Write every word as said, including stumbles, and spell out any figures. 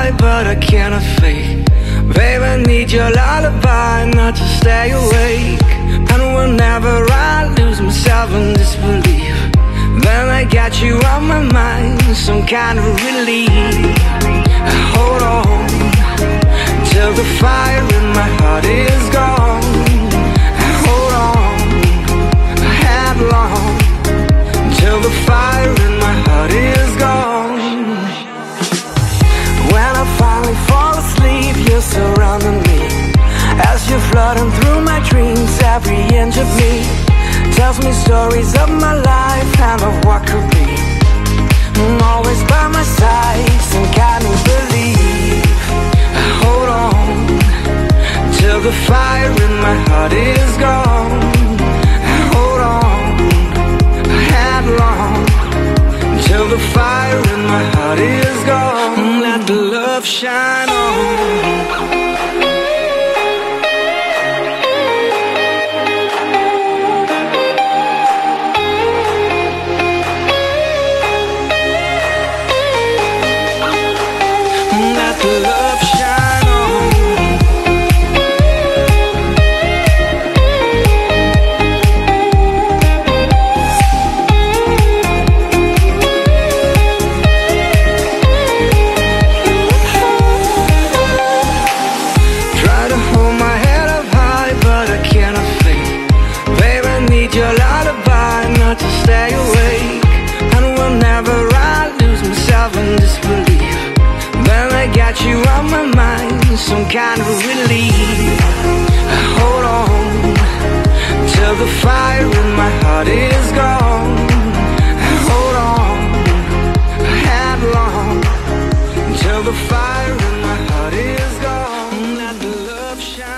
high, but I cannot fake. Babe, I need your lullaby, not to stay awake. And whenever I lose myself in disbelief, then I got you on my mind, some kind of relief. I hold on till the fire in my heart is gone. I hold on, I had long, till the fire in my heart is gone. When I finally fall asleep, you're surrounding me, as you're flooding through my dreams. Every inch of me tells me stories of my life and of what could be. I'm always by my side, some kind of belief. I hold on till the fire in my heart is gone. I hold on, I had long, till the fire in my heart is gone. Let the love shine on. Let the love shine on. Try to hold my head up high, but I cannot fake. Babe, I need your lullaby, not to stay awake. And whenever I lose myself in disbelief, then I got you on my mind, some kind of relief. I hold on till the fire in my heart is gone. I hold on, I had long, till the fire in my heart is gone. Let the love shine.